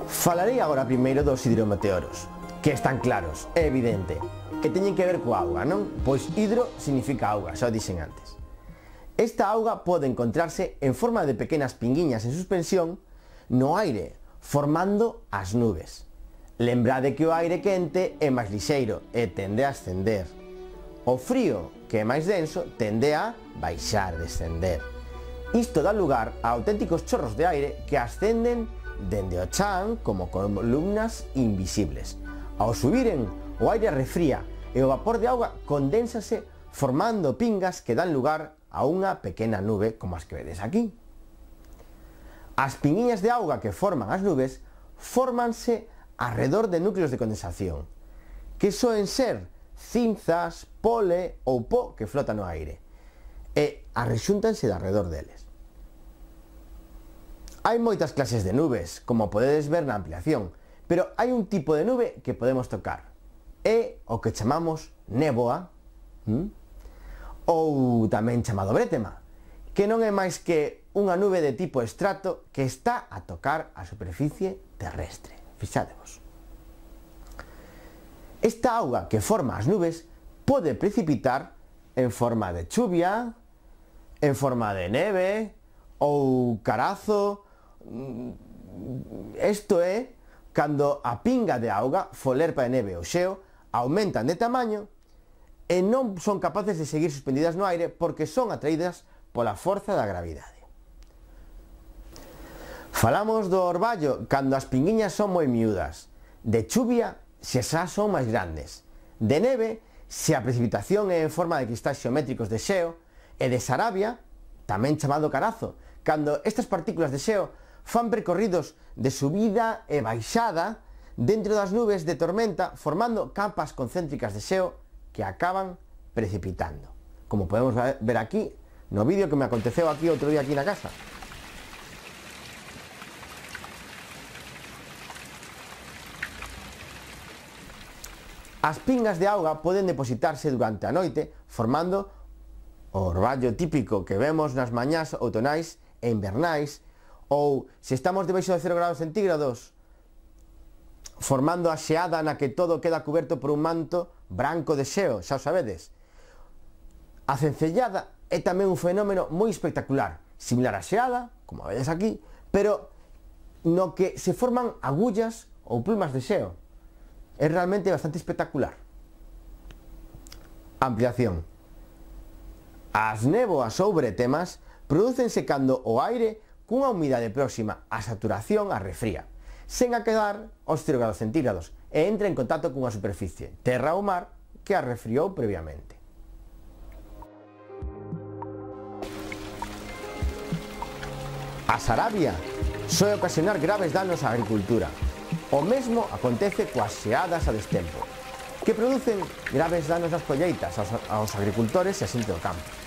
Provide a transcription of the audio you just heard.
Falarei agora primeiro dos hidrometeoros, que están claros, é evidente, que teñen que ver coa auga, non? Pois hidro significa auga, xa o dixen antes. Esta auga pode encontrarse en forma de pequenas pinguiñas en suspensión no aire, formando as nubes. Lembrade que o aire quente é máis lixeiro e tende a ascender. O frío, que é máis denso, tende a baixar, descender. Isto dá lugar a auténticos chorros de aire que ascenden dende o chan como columnas invisibles. Ao subiren, o aire refría e o vapor de auga condénsase formando pingas que dan lugar a unha pequena nube como as que vedes aquí. As pinguiñas de auga que forman as nubes fórmanse arredor de núcleos de condensación, que soen ser cinzas, pole ou po que flota no aire, e arrexúntanse de arredor deles. Hai moitas clases de nubes, como podedes ver na ampliación, pero hai un tipo de nube que podemos tocar. É o que chamamos néboa, ou tamén chamado brétema, que non é máis que unha nube de tipo estrato que está a tocar a superficie terrestre. Fixadevos. Esta auga que forma as nubes pode precipitar en forma de chuvia, en forma de neve ou carazo. Isto é cando a pinga de auga, folerpa de neve ou xeo, aumentan de tamaño e non son capaces de seguir suspendidas no aire porque son atraídas pola forza da gravidade. Falamos do orballo cando as pinguiñas son moi miúdas, de chuvia se xa son máis grandes, de neve se a precipitación é en forma de cristais xeométricos de xeo, e de sarabia, tamén chamado carazo, cando estas partículas de xeo fan percorridos de subida e baixada dentro das nubes de tormenta formando capas concéntricas de xeo que acaban precipitando, como podemos ver aquí no vídeo que me aconteceu aquí outro día aquí na casa. As pingas de auga poden depositarse durante a noite formando o orballo típico que vemos nas mañás outonais e invernais, ou se estamos debaixo de 0 grados centígrados formando a xeada na que todo queda cuberto por un manto branco de xeo, xa o sabedes. A cencellada é tamén un fenómeno moi espectacular, similar á xeada, como vedes aquí, pero no que se forman agullas ou plumas de xeo. É realmente bastante espectacular. Ampliación. As néboas ou brétemas prodúcense cando o aire cunha humidade próxima á saturación a refría, sen a quedar aos 0 grados centígrados e entra en contacto cunha superficie, terra ou mar, que a refriou previamente. A sarabia soe ocasionar graves danos á agricultura. O mesmo acontece coas xeadas a destempo, que producen graves danos nas colleitas aos agricultores e a xente do campo.